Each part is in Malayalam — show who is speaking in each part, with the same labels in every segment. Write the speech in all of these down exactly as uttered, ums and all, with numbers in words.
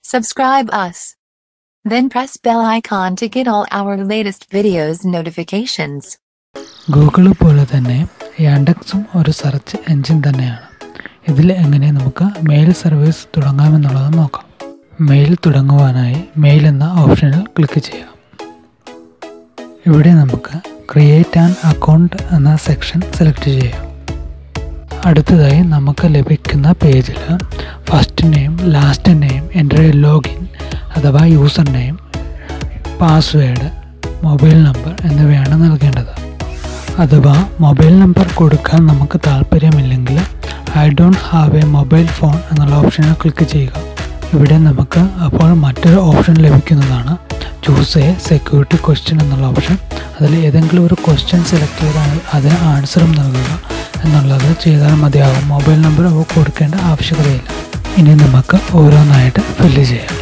Speaker 1: Subscribe us. Then press bell icon to get all our latest videos notifications.
Speaker 2: Google പോലെ തന്നെ യാൻഡെക്സും ഒരു സെർച്ച് എഞ്ചിൻ തന്നെയാണ്. ഇതിൽ എങ്ങനെ നമുക്ക് മെയിൽ സർവീസ് തുടങ്ങാമെന്നുള്ളത് നോക്കാം. മെയിൽ തുടങ്ങുവാനായി മെയിൽ എന്ന ഓപ്ഷനിൽ ക്ലിക്ക് ചെയ്യാം. ഇവിടെ നമുക്ക് ക്രിയേറ്റ് ആൻ അക്കൗണ്ട് എന്ന സെക്ഷൻ സെലക്ട് ചെയ്യാം. അടുത്തതായി നമുക്ക് ലഭിക്കുന്ന പേജിൽ ഫസ്റ്റ് നെയിം, ലാസ്റ്റ് നെയിം, എൻ്റെ ലോഗിൻ അഥവാ user name, password, mobile number എന്നിവയാണ് നൽകേണ്ടത്. അഥവാ മൊബൈൽ നമ്പർ കൊടുക്കാൻ നമുക്ക് താല്പര്യമില്ലെങ്കിൽ I don't have a mobile phone എന്നുള്ള ഓപ്ഷനിൽ ക്ലിക്ക് ചെയ്യുക. ഇവിടെ നമുക്ക് അപ്പോൾ മറ്റൊരു ഓപ്ഷൻ ലഭിക്കുന്നതാണ്, ചൂസ് എ സെക്യൂരിറ്റി ക്വസ്റ്റ്യൻ എന്നുള്ള ഓപ്ഷൻ. അതിൽ ഏതെങ്കിലും ഒരു ക്വസ്റ്റ്യൻ സെലക്ട് ചെയ്താൽ അതിന് ആൻസറും നൽകുക എന്നുള്ളത് ചെയ്താൽ മതിയാകും. മൊബൈൽ നമ്പർ കൊടുക്കേണ്ട ആവശ്യകതയില്ല. ഇനി നമുക്ക് ഓരോന്നായിട്ട് ഫില്ല് ചെയ്യാം.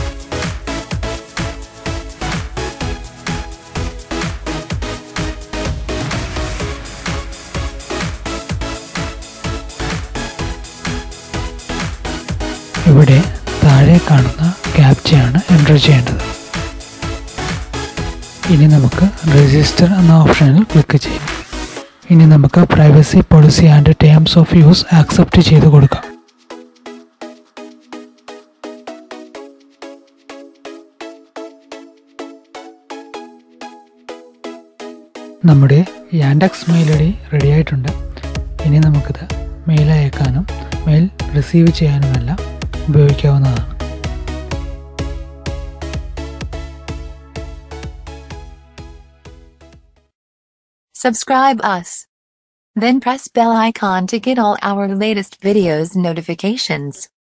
Speaker 2: ഇവിടെ താഴെ കാണുന്ന ക്യാപ്ചയാണ് എൻ്റർ ചെയ്യേണ്ടത്. ഇനി നമുക്ക് രജിസ്റ്റർ എന്ന ഓപ്ഷനിൽ ക്ലിക്ക് ചെയ്യാം. ഇനി നമുക്ക് privacy policy and terms of use accept ചെയ്ത് കൊടുക്കാം. നമ്മുടെ Yandex mail I D ready ആയിട്ടുണ്ട്. ഇനി നമുക്കിത് മെയിൽ അയക്കാനും മെയിൽ റിസീവ് ചെയ്യാനുമെല്ലാം ഉപയോഗിക്കാവുന്നതാണ്.
Speaker 1: Subscribe us. Then press bell icon to get all our latest videos notifications.